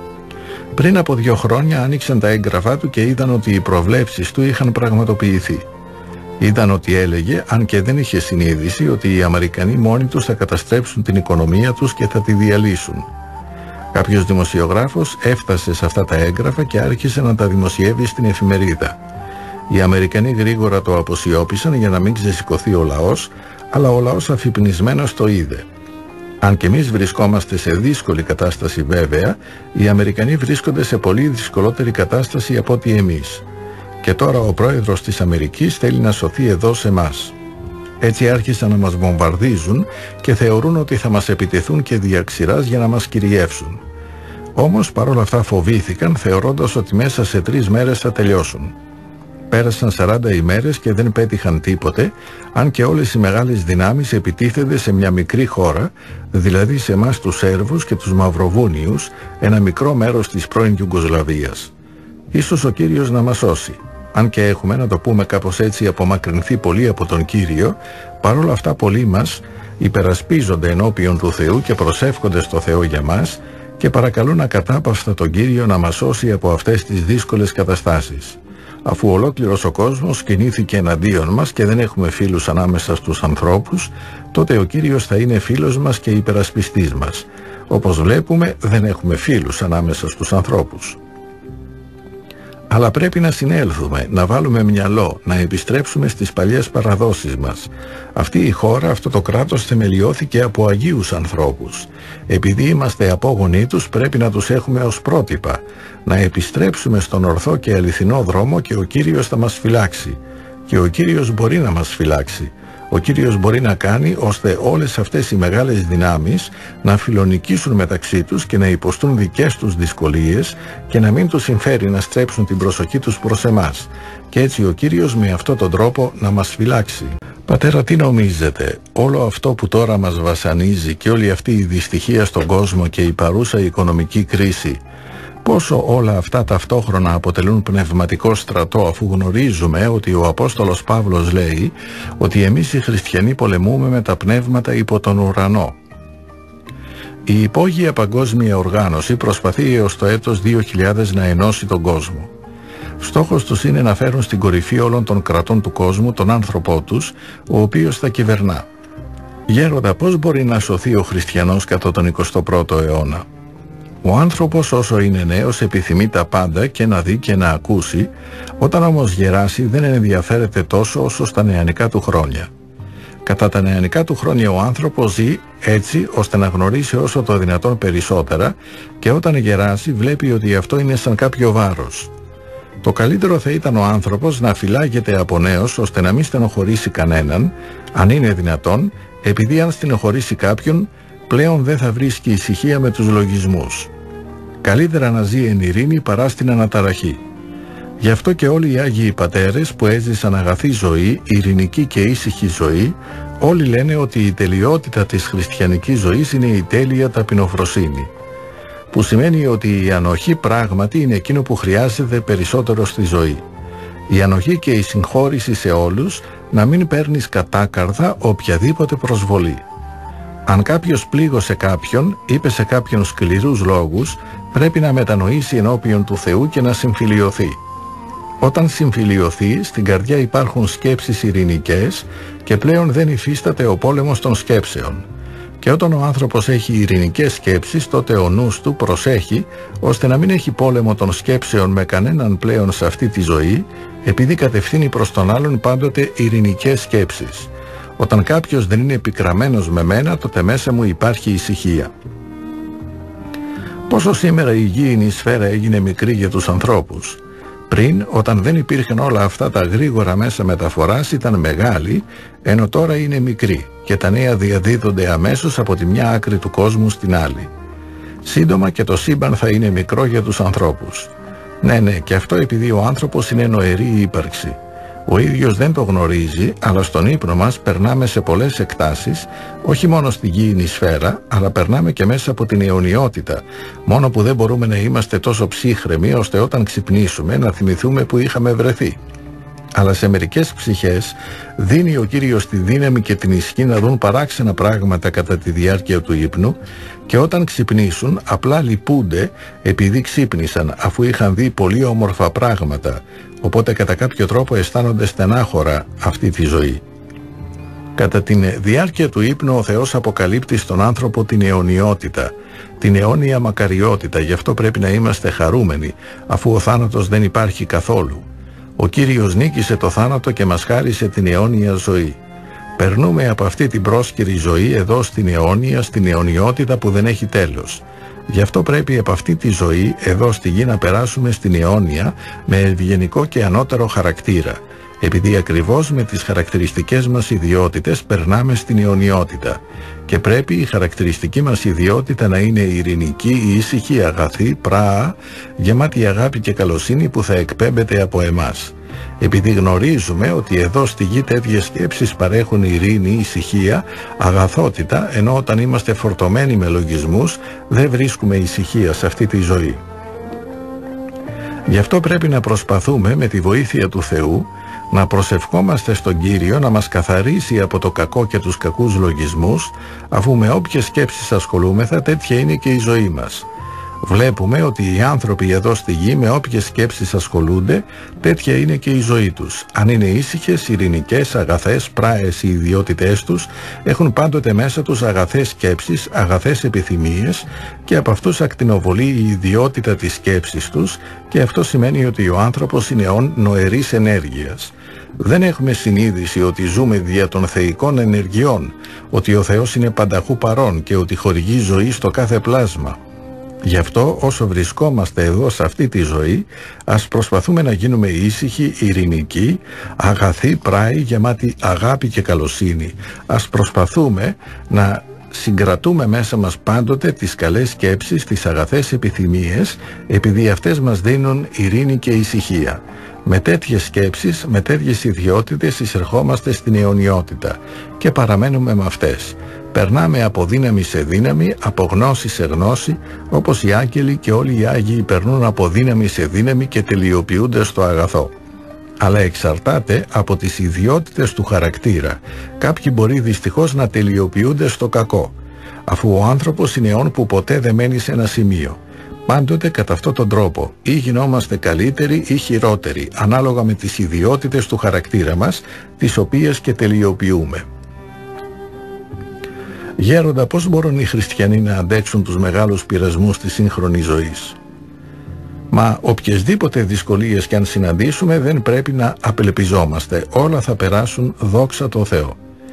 Πριν από 2 χρόνια άνοιξαν τα έγγραφά του και είδαν ότι οι προβλέψεις του είχαν πραγματοποιηθεί. Είδαν ότι έλεγε, αν και δεν είχε συνείδηση, ότι οι Αμερικανοί μόνοι τους θα καταστρέψουν την οικονομία τους και θα τη διαλύσουν. Κάποιος δημοσιογράφος έφτασε σε αυτά τα έγγραφα και άρχισε να τα δημοσιεύει στην εφημερίδα. Οι Αμερικανοί γρήγορα το αποσιώπησαν για να μην ξεσηκωθεί ο λαός, αλλά ο λαός αφυπνισμένος το είδε. Αν και εμείς βρισκόμαστε σε δύσκολη κατάσταση βέβαια, οι Αμερικανοί βρίσκονται σε πολύ δυσκολότερη κατάσταση από ότι εμείς. Και τώρα ο πρόεδρος της Αμερικής θέλει να σωθεί εδώ σε εμάς. Έτσι άρχισαν να μας βομβαρδίζουν και θεωρούν ότι θα μας επιτεθούν και διαξηράς για να μας κυριεύσουν. Όμως παρόλα αυτά φοβήθηκαν, θεωρώντας ότι μέσα σε 3 μέρες θα τελειώσουν. Πέρασαν 40 ημέρες και δεν πέτυχαν τίποτε, αν και όλες οι μεγάλες δυνάμεις επιτίθενται σε μια μικρή χώρα, δηλαδή σε εμάς τους Σέρβους και τους Μαυροβούνιους, ένα μικρό μέρος της πρώην Ιουγκοσλαβίας. Ίσως ο Κύριος να μας σώσει. Αν και έχουμε, να το πούμε κάπως έτσι, απομακρυνθεί πολύ από τον Κύριο, παρόλα αυτά πολλοί μας υπερασπίζονται ενώπιον του Θεού και προσεύχονται στο Θεό για μας και παρακαλούν ακατάπαυστα τον Κύριο να μας σώσει από αυτές τις δύσκολες καταστάσεις. Αφού ολόκληρος ο κόσμος κινήθηκε εναντίον μας και δεν έχουμε φίλους ανάμεσα στους ανθρώπους, τότε ο Κύριος θα είναι φίλος μας και υπερασπιστής μας. Όπως βλέπουμε, δεν έχουμε φίλους ανάμεσα στους ανθρώπους. Αλλά πρέπει να συνέλθουμε, να βάλουμε μυαλό, να επιστρέψουμε στις παλιές παραδόσεις μας. Αυτή η χώρα, αυτό το κράτος θεμελιώθηκε από αγίους ανθρώπους. Επειδή είμαστε απόγονοί τους, πρέπει να τους έχουμε ως πρότυπα. Να επιστρέψουμε στον ορθό και αληθινό δρόμο και ο Κύριος θα μας φυλάξει. Και ο Κύριος μπορεί να μας φυλάξει. Ο Κύριος μπορεί να κάνει ώστε όλες αυτές οι μεγάλες δυνάμεις να φιλονικήσουν μεταξύ τους και να υποστούν δικές τους δυσκολίες και να μην τους συμφέρει να στρέψουν την προσοχή τους προς εμάς. Και έτσι ο Κύριος με αυτόν τον τρόπο να μας φυλάξει. Πατέρα, τι νομίζετε, όλο αυτό που τώρα μας βασανίζει και όλη αυτή η δυστυχία στον κόσμο και η παρούσα οικονομική κρίση, πόσο όλα αυτά ταυτόχρονα αποτελούν πνευματικό στρατό, αφού γνωρίζουμε ότι ο Απόστολος Παύλος λέει ότι εμείς οι χριστιανοί πολεμούμε με τα πνεύματα υπό τον ουρανό. Η υπόγεια παγκόσμια οργάνωση προσπαθεί έως το έτος 2000 να ενώσει τον κόσμο. Στόχος τους είναι να φέρουν στην κορυφή όλων των κρατών του κόσμου τον άνθρωπό τους, ο οποίος θα κυβερνά. Γέροντα, πώς μπορεί να σωθεί ο χριστιανός κατά τον 21ο αιώνα? Ο άνθρωπος όσο είναι νέος επιθυμεί τα πάντα και να δει και να ακούσει, όταν όμως γεράσει δεν ενδιαφέρεται τόσο όσο στα νεανικά του χρόνια. Κατά τα νεανικά του χρόνια ο άνθρωπος ζει έτσι ώστε να γνωρίσει όσο το δυνατόν περισσότερα και όταν γεράσει βλέπει ότι αυτό είναι σαν κάποιο βάρος. Το καλύτερο θα ήταν ο άνθρωπος να φυλάγεται από νέος ώστε να μην στενοχωρήσει κανέναν, αν είναι δυνατόν, επειδή αν στενοχωρήσει κάποιον πλέον δεν θα βρίσκει ησυχία με τους λογισμούς. Καλύτερα να ζει εν ειρήνη παρά στην αναταραχή. Γι' αυτό και όλοι οι Άγιοι Πατέρες που έζησαν αγαθή ζωή, ειρηνική και ήσυχη ζωή, όλοι λένε ότι η τελειότητα της χριστιανικής ζωής είναι η τέλεια ταπεινοφροσύνη. Που σημαίνει ότι η ανοχή πράγματι είναι εκείνο που χρειάζεται περισσότερο στη ζωή. Η ανοχή και η συγχώρηση σε όλους, να μην παίρνεις κατάκαρδα οποιαδήποτε προσβολή. Αν κάποιος πλήγωσε κάποιον, είπε σε κάποιον σκληρούς λόγους, πρέπει να μετανοήσει ενώπιον του Θεού και να συμφιλιωθεί. Όταν συμφιλιωθεί, στην καρδιά υπάρχουν σκέψεις ειρηνικές και πλέον δεν υφίσταται ο πόλεμος των σκέψεων. Και όταν ο άνθρωπος έχει ειρηνικές σκέψεις, τότε ο νους του προσέχει ώστε να μην έχει πόλεμο των σκέψεων με κανέναν πλέον σε αυτή τη ζωή, επειδή κατευθύνει προς τον άλλον πάντοτε ειρηνικές σκέψεις. Όταν κάποιος δεν είναι επικραμμένος με μένα, τότε μέσα μου υπάρχει ησυχία. Πόσο σήμερα η γήινη σφαίρα έγινε μικρή για τους ανθρώπους. Πριν, όταν δεν υπήρχαν όλα αυτά τα γρήγορα μέσα μεταφοράς, ήταν μεγάλη, ενώ τώρα είναι μικρή και τα νέα διαδίδονται αμέσως από τη μια άκρη του κόσμου στην άλλη. Σύντομα και το σύμπαν θα είναι μικρό για τους ανθρώπους. Ναι, και αυτό επειδή ο άνθρωπος είναι νοερή ύπαρξη. Ο ίδιος δεν το γνωρίζει, αλλά στον ύπνο μας περνάμε σε πολλές εκτάσεις, όχι μόνο στη γήινη σφαίρα, αλλά περνάμε και μέσα από την αιωνιότητα, μόνο που δεν μπορούμε να είμαστε τόσο ψύχρεμοι ώστε όταν ξυπνήσουμε να θυμηθούμε που είχαμε βρεθεί. Αλλά σε μερικές ψυχές δίνει ο Κύριος τη δύναμη και την ισχύ να δουν παράξενα πράγματα κατά τη διάρκεια του ύπνου και όταν ξυπνήσουν απλά λυπούνται επειδή ξύπνησαν αφού είχαν δει πολύ όμορφα πράγματα, οπότε κατά κάποιο τρόπο αισθάνονται στενάχωρα αυτή τη ζωή. Κατά τη διάρκεια του ύπνου ο Θεός αποκαλύπτει στον άνθρωπο την αιωνιότητα, την αιώνια μακαριότητα, γι' αυτό πρέπει να είμαστε χαρούμενοι αφού ο θάνατος δεν υπάρχει καθόλου. Ο Κύριος νίκησε το θάνατο και μας χάρισε την αιώνια ζωή. Περνούμε από αυτή την πρόσκαιρη ζωή εδώ στην αιώνια, στην αιωνιότητα που δεν έχει τέλος. Γι' αυτό πρέπει από αυτή τη ζωή εδώ στη γη να περάσουμε στην αιώνια με ευγενικό και ανώτερο χαρακτήρα, επειδή ακριβώς με τις χαρακτηριστικές μας ιδιότητες περνάμε στην αιωνιότητα και πρέπει η χαρακτηριστική μας ιδιότητα να είναι ειρηνική, ήσυχη, αγαθή, πράα, γεμάτη αγάπη και καλοσύνη που θα εκπέμπεται από εμάς. Επειδή γνωρίζουμε ότι εδώ στη γη τέτοιες σκέψεις παρέχουν ειρήνη, ησυχία, αγαθότητα, ενώ όταν είμαστε φορτωμένοι με λογισμούς δεν βρίσκουμε ησυχία σε αυτή τη ζωή. Γι' αυτό πρέπει να προσπαθούμε με τη βοήθεια του Θεού να προσευχόμαστε στον Κύριο να μας καθαρίσει από το κακό και τους κακούς λογισμούς, αφού με όποιες σκέψεις ασχολούμεθα τέτοια είναι και η ζωή μας. Βλέπουμε ότι οι άνθρωποι εδώ στη γη με όποιες σκέψεις ασχολούνται, τέτοια είναι και η ζωή τους. Αν είναι ήσυχες, ειρηνικές, αγαθές, πράες οι ιδιότητές τους, έχουν πάντοτε μέσα τους αγαθές σκέψεις, αγαθές επιθυμίες και από αυτούς ακτινοβολεί η ιδιότητα της σκέψης τους και αυτό σημαίνει ότι ο άνθρωπος είναι νοερής ενέργειας. Δεν έχουμε συνείδηση ότι ζούμε δια των θεϊκών ενεργειών, ότι ο Θεός είναι πανταχού παρών και ότι χορηγεί ζωή στο κάθε πλάσμα. Γι' αυτό όσο βρισκόμαστε εδώ σε αυτή τη ζωή, ας προσπαθούμε να γίνουμε ήσυχοι, ειρηνικοί, αγαθοί, πράοι, γεμάτοι αγάπη και καλοσύνη. Ας προσπαθούμε να συγκρατούμε μέσα μας πάντοτε τις καλές σκέψεις, τις αγαθές επιθυμίες, επειδή αυτές μας δίνουν ειρήνη και ησυχία. Με τέτοιες σκέψεις, με τέτοιες ιδιότητες εισερχόμαστε στην αιωνιότητα και παραμένουμε με αυτές. Περνάμε από δύναμη σε δύναμη, από γνώση σε γνώση, όπως οι άγγελοι και όλοι οι Άγιοι περνούν από δύναμη σε δύναμη και τελειοποιούνται στο αγαθό. Αλλά εξαρτάται από τις ιδιότητες του χαρακτήρα. Κάποιοι μπορεί δυστυχώς να τελειοποιούνται στο κακό, αφού ο άνθρωπος είναι όν που ποτέ δεν μένει σε ένα σημείο. Πάντοτε κατά αυτόν τον τρόπο ή γινόμαστε καλύτεροι ή χειρότεροι, ανάλογα με τις ιδιότητες του χαρακτήρα μας, τις οποίες και τελειοποιούμε. Γέροντα, πώς μπορούν οι χριστιανοί να αντέξουν τους μεγάλους πειρασμούς της σύγχρονης ζωής? Μα οποιασδήποτε δυσκολίες κι αν συναντήσουμε δεν πρέπει να απελπιζόμαστε. Όλα θα περάσουν, δόξα τω Θεώ.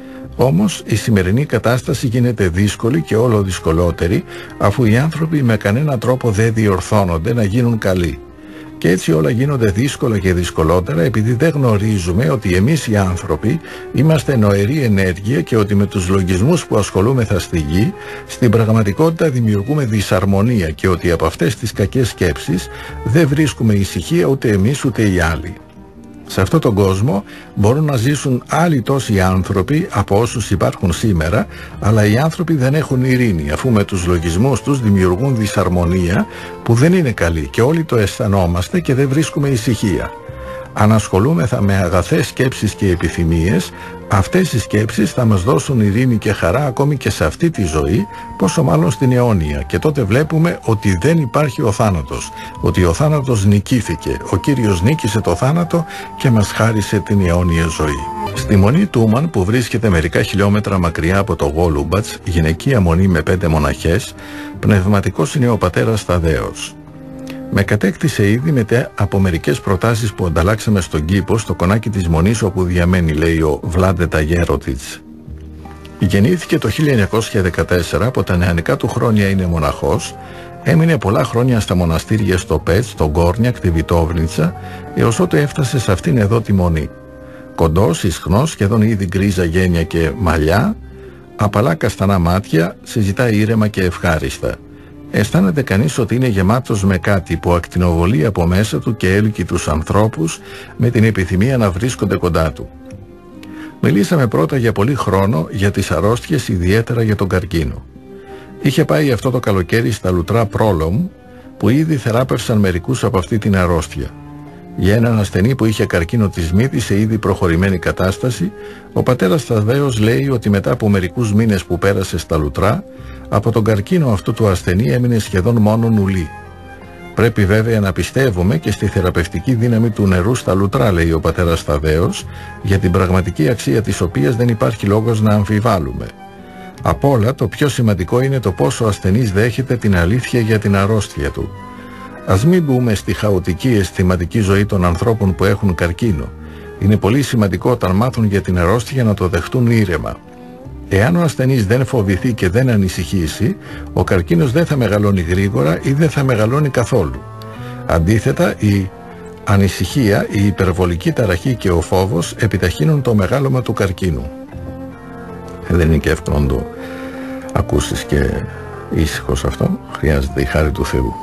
Όμως η σημερινή κατάσταση γίνεται δύσκολη και όλο δυσκολότερη, αφού οι άνθρωποι με κανένα τρόπο δεν διορθώνονται να γίνουν καλοί. Και έτσι όλα γίνονται δύσκολα και δυσκολότερα, επειδή δεν γνωρίζουμε ότι εμείς οι άνθρωποι είμαστε νοερή ενέργεια και ότι με τους λογισμούς που ασχολούμεθα στη γη, στην πραγματικότητα δημιουργούμε δυσαρμονία και ότι από αυτές τις κακές σκέψεις δεν βρίσκουμε ησυχία ούτε εμείς ούτε οι άλλοι. Σε αυτόν τον κόσμο μπορούν να ζήσουν άλλοι τόσοι άνθρωποι από όσους υπάρχουν σήμερα, αλλά οι άνθρωποι δεν έχουν ειρήνη, αφού με τους λογισμούς τους δημιουργούν δυσαρμονία που δεν είναι καλή και όλοι το αισθανόμαστε και δεν βρίσκουμε ησυχία. Αν ασχολούμεθα με αγαθές σκέψεις και επιθυμίες, αυτές οι σκέψεις θα μας δώσουν ειρήνη και χαρά ακόμη και σε αυτή τη ζωή, πόσο μάλλον στην αιώνια. Και τότε βλέπουμε ότι δεν υπάρχει ο θάνατος, ότι ο θάνατος νικήθηκε. Ο Κύριος νίκησε το θάνατο και μας χάρισε την αιώνια ζωή. Στη μονή Τούμαν, που βρίσκεται μερικά χιλιόμετρα μακριά από το Γόλουμπατς, γυναικεία μονή με 5 μοναχές, πνευματικός είναι ο πατέρας Ταδέος. Με κατέκτησε ήδη μετά από μερικές προτάσεις που ανταλλάξαμε στον κήπο, στο κονάκι της μονής όπου διαμένει, λέει ο Βλάντε Ταγέροτιτς. Γεννήθηκε το 1914, από τα νεανικά του χρόνια είναι μοναχός, έμεινε πολλά χρόνια στα μοναστήρια στο Πέτς, στο Γκόρνιακ, τη Βιτόβλιτσα, έως ότου έφτασε σε αυτήν εδώ τη μονή. Κοντός, ισχνός, σχεδόν ήδη γκρίζα γένια και μαλλιά, απαλά καστανά μάτια, συζητάει ήρεμα και ευχάριστα. Αισθάνεται κανείς ότι είναι γεμάτος με κάτι που ακτινοβολεί από μέσα του και έλκει τους ανθρώπους με την επιθυμία να βρίσκονται κοντά του. Μιλήσαμε πρώτα για πολύ χρόνο για τις αρρώστιες, ιδιαίτερα για τον καρκίνο. Είχε πάει αυτό το καλοκαίρι στα Λουτρά Πρόλομ, που ήδη θεράπευσαν μερικούς από αυτή την αρρώστια. Για έναν ασθενή που είχε καρκίνο της μύτης σε ήδη προχωρημένη κατάσταση, ο πατέρας Ταδέος λέει ότι μετά από μερικούς μήνες που πέρασε στα Λουτρά, από τον καρκίνο αυτού του ασθενή έμεινε σχεδόν μόνο νουλή. Πρέπει βέβαια να πιστεύουμε και στη θεραπευτική δύναμη του νερού στα Λουτρά, λέει ο πατέρας Ταδέος, για την πραγματική αξία της οποίας δεν υπάρχει λόγος να αμφιβάλλουμε. Απ' όλα το πιο σημαντικό είναι το πόσο ο ασθενής δέχεται την αλήθεια για την αρρώστια του. Ας μην μπούμε στη χαοτική αισθηματική ζωή των ανθρώπων που έχουν καρκίνο. Είναι πολύ σημαντικό όταν μάθουν για την αρρώστια να το δεχτούν ήρεμα. Εάν ο ασθενής δεν φοβηθεί και δεν ανησυχήσει, ο καρκίνος δεν θα μεγαλώνει γρήγορα ή δεν θα μεγαλώνει καθόλου. Αντίθετα, η ανησυχία, η υπερβολική ταραχή και ο φόβος επιταχύνουν το μεγάλωμα του καρκίνου. Δεν είναι και εύκολο να το ακούσεις και ήσυχος αυτό. Χρειάζεται η χάρη του Θεού.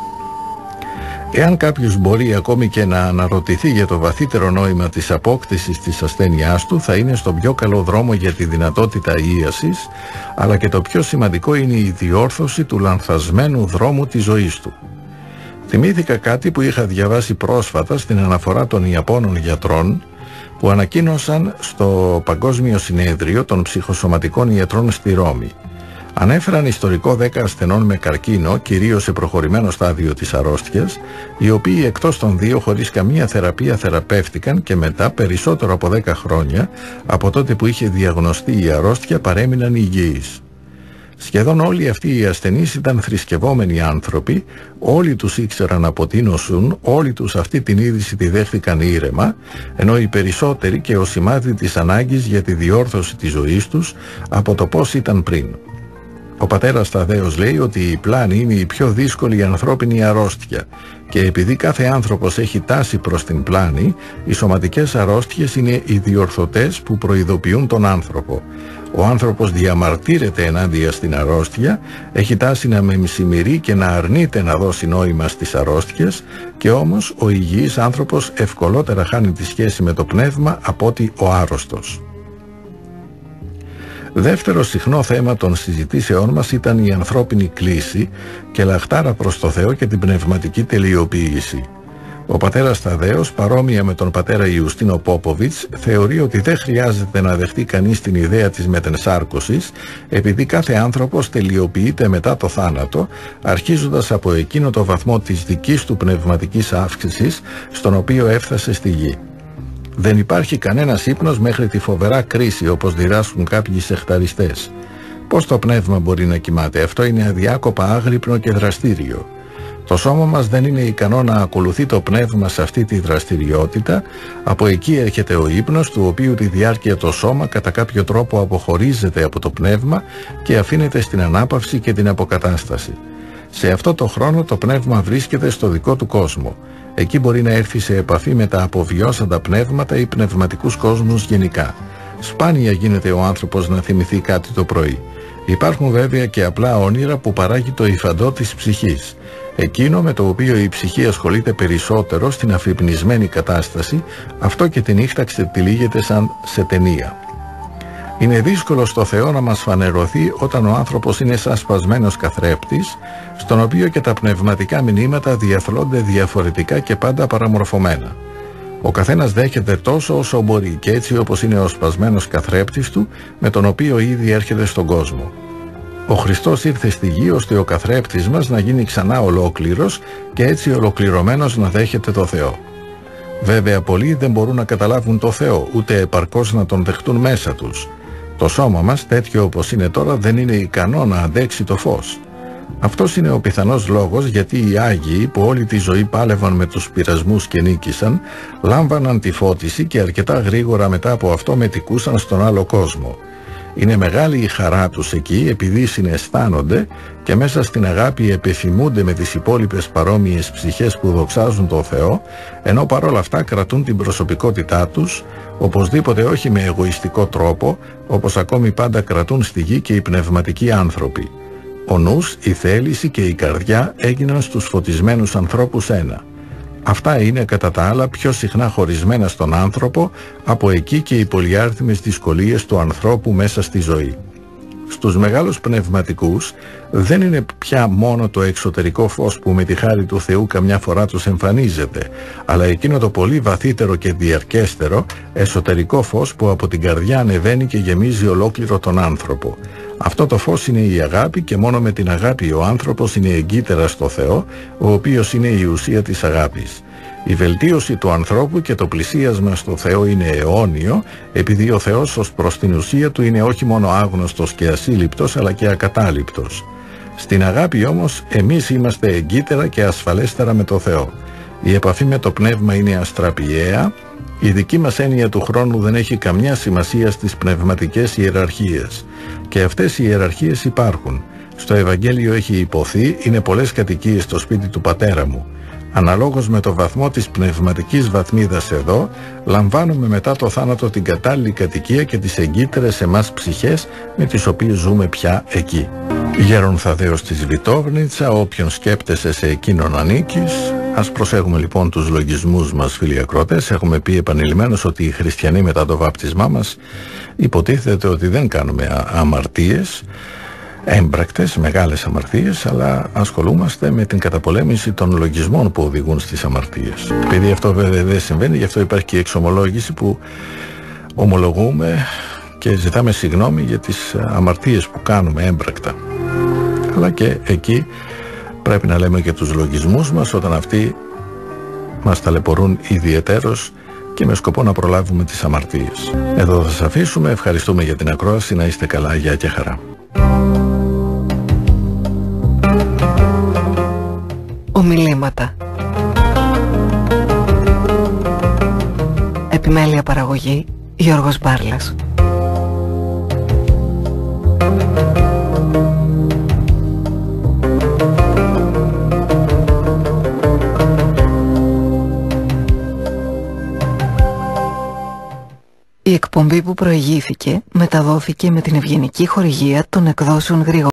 Εάν κάποιος μπορεί ακόμη και να αναρωτηθεί για το βαθύτερο νόημα της απόκτησης της ασθένειάς του, θα είναι στον πιο καλό δρόμο για τη δυνατότητα ίασης, αλλά και το πιο σημαντικό είναι η διόρθωση του λανθασμένου δρόμου της ζωής του. Θυμήθηκα κάτι που είχα διαβάσει πρόσφατα στην αναφορά των Ιαπώνων γιατρών, που ανακοίνωσαν στο Παγκόσμιο Συνέδριο των Ψυχοσωματικών Ιατρών στη Ρώμη. Ανέφεραν ιστορικό 10 ασθενών με καρκίνο, κυρίως σε προχωρημένο στάδιο της αρρώστιας, οι οποίοι εκτός των 2 χωρίς καμία θεραπεία θεραπεύτηκαν και μετά περισσότερο από 10 χρόνια από τότε που είχε διαγνωστεί η αρρώστια παρέμειναν υγιείς. Σχεδόν όλοι αυτοί οι ασθενείς ήταν θρησκευόμενοι άνθρωποι, όλοι τους ήξεραν από τι νοσούν, όλοι τους αυτή την είδηση τη δέχτηκαν ήρεμα, ενώ οι περισσότεροι και ο σημάδι της ανάγκης για τη διόρθωση της ζωής τους από το πώς ήταν πριν. Ο πατέρας Θαδέος λέει ότι η πλάνη είναι η πιο δύσκολη ανθρώπινη αρρώστια και επειδή κάθε άνθρωπος έχει τάση προς την πλάνη, οι σωματικές αρρώστιες είναι οι διορθωτές που προειδοποιούν τον άνθρωπο. Ο άνθρωπος διαμαρτύρεται ενάντια στην αρρώστια, έχει τάση να μεμισημερεί και να αρνείται να δώσει νόημα στις αρρώστιες και όμως ο υγιής άνθρωπος ευκολότερα χάνει τη σχέση με το πνεύμα από ότι ο άρρωστος. Δεύτερο συχνό θέμα των συζητήσεών μας ήταν η ανθρώπινη κλίση και λαχτάρα προς το Θεό και την πνευματική τελειοποίηση. Ο πατέρας Θαδέος, παρόμοια με τον πατέρα Ιουστίνο Πόποβιτς, θεωρεί ότι δεν χρειάζεται να δεχτεί κανείς την ιδέα της μετενσάρκωσης, επειδή κάθε άνθρωπος τελειοποιείται μετά το θάνατο, αρχίζοντας από εκείνο το βαθμό της δικής του πνευματικής αύξησης, στον οποίο έφτασε στη γη. Δεν υπάρχει κανένας ύπνος μέχρι τη φοβερά κρίση, όπως διδάσκουν κάποιοι σεχταριστές. Πώς το πνεύμα μπορεί να κοιμάται? Αυτό είναι αδιάκοπα άγρυπνο και δραστήριο. Το σώμα μας δεν είναι ικανό να ακολουθεί το πνεύμα σε αυτή τη δραστηριότητα. Από εκεί έρχεται ο ύπνος, του οποίου τη διάρκεια το σώμα κατά κάποιο τρόπο αποχωρίζεται από το πνεύμα και αφήνεται στην ανάπαυση και την αποκατάσταση. Σε αυτό το χρόνο το πνεύμα βρίσκεται στο δικό του κόσμο. Εκεί μπορεί να έρθει σε επαφή με τα αποβιώσαντα πνεύματα ή πνευματικούς κόσμους γενικά. Σπάνια γίνεται ο άνθρωπος να θυμηθεί κάτι το πρωί. Υπάρχουν βέβαια και απλά όνειρα που παράγει το υφαντό της ψυχής. Εκείνο με το οποίο η ψυχή ασχολείται περισσότερο στην αφυπνισμένη κατάσταση, αυτό και τη νύχτα ξετυλίγεται σαν σε ταινία. Είναι δύσκολο στο Θεό να μας φανερωθεί όταν ο άνθρωπος είναι σαν σπασμένος καθρέπτης, στον οποίο και τα πνευματικά μηνύματα διαθλώνται διαφορετικά και πάντα παραμορφωμένα. Ο καθένας δέχεται τόσο όσο μπορεί και έτσι όπως είναι ο σπασμένος καθρέπτης του, με τον οποίο ήδη έρχεται στον κόσμο. Ο Χριστός ήρθε στη γη ώστε ο καθρέπτης μας να γίνει ξανά ολόκληρος και έτσι ολοκληρωμένος να δέχεται το Θεό. Βέβαια πολλοί δεν μπορούν να καταλάβουν το Θεό, ούτε επαρκώς να τον δεχτούν μέσα τους. Το σώμα μας, τέτοιο όπως είναι τώρα, δεν είναι ικανό να αντέξει το φως. Αυτός είναι ο πιθανός λόγος γιατί οι Άγιοι που όλη τη ζωή πάλευαν με τους πειρασμούς και νίκησαν, λάμβαναν τη φώτιση και αρκετά γρήγορα μετά από αυτό μετικούσαν στον άλλο κόσμο. Είναι μεγάλη η χαρά τους εκεί επειδή συναισθάνονται και μέσα στην αγάπη επιθυμούνται με τις υπόλοιπες παρόμοιες ψυχές που δοξάζουν τον Θεό, ενώ παρόλα αυτά κρατούν την προσωπικότητά τους, οπωσδήποτε όχι με εγωιστικό τρόπο, όπως ακόμη πάντα κρατούν στη γη και οι πνευματικοί άνθρωποι. Ο νους, η θέληση και η καρδιά έγιναν στους φωτισμένους ανθρώπους ένα. Αυτά είναι κατά τα άλλα πιο συχνά χωρισμένα στον άνθρωπο, από εκεί και οι πολυάριθμες δυσκολίες του ανθρώπου μέσα στη ζωή. Στους μεγάλους πνευματικούς δεν είναι πια μόνο το εξωτερικό φως που με τη χάρη του Θεού καμιά φορά τους εμφανίζεται, αλλά εκείνο το πολύ βαθύτερο και διαρκέστερο εσωτερικό φως που από την καρδιά ανεβαίνει και γεμίζει ολόκληρο τον άνθρωπο. Αυτό το φως είναι η αγάπη και μόνο με την αγάπη ο άνθρωπος είναι εγκύτερα στο Θεό, ο οποίος είναι η ουσία της αγάπης. Η βελτίωση του ανθρώπου και το πλησίασμα στο Θεό είναι αιώνιο, επειδή ο Θεός ως προς την ουσία του είναι όχι μόνο άγνωστος και ασύλληπτος, αλλά και ακατάληπτος. Στην αγάπη όμως εμείς είμαστε εγκύτερα και ασφαλέστερα με το Θεό. Η επαφή με το πνεύμα είναι αστραπιαία. Η δική μας έννοια του χρόνου δεν έχει καμιά σημασία στις πνευματικές ιεραρχίες. Και αυτές οι ιεραρχίες υπάρχουν. Στο Ευαγγέλιο έχει υποθεί, είναι πολλές κατοικίες στο σπίτι του πατέρα μου. Αναλόγως με το βαθμό της πνευματικής βαθμίδας εδώ, λαμβάνουμε μετά το θάνατο την κατάλληλη κατοικία και τις εγκύτερες εμάς ψυχές με τις οποίες ζούμε πια εκεί. Γέρον Θαδέος της Βιτόβνιτσα, όποιον σκέπτεσαι σε εκείνον ανήκεις. Ας προσέχουμε λοιπόν τους λογισμούς μας, φίλοι ακροατές. Έχουμε πει επανειλημμένως ότι οι χριστιανοί μετά το βάπτισμά μας υποτίθεται ότι δεν κάνουμε αμαρτίες, έμπρακτες, μεγάλες αμαρτίες, αλλά ασχολούμαστε με την καταπολέμηση των λογισμών που οδηγούν στις αμαρτίες. Επειδή αυτό βέβαια δεν συμβαίνει, γι' αυτό υπάρχει και η εξομολόγηση που ομολογούμε και ζητάμε συγγνώμη για τις αμαρτίες που κάνουμε έμπρακτα. αλλά και εκεί πρέπει να λέμε και τους λογισμούς μας όταν αυτοί μας ταλαιπωρούν ιδιαιτέρως και με σκοπό να προλάβουμε τις αμαρτίες. Εδώ θα σας αφήσουμε, ευχαριστούμε για την ακρόαση, να είστε καλά, γεια και χαρά. Ομιλήματα. Επιμέλεια παραγωγή Γιώργος Μπάρλας. Η εκπομπή που προηγήθηκε μεταδόθηκε με την ευγενική χορηγία των εκδόσεων Γρηγορίου.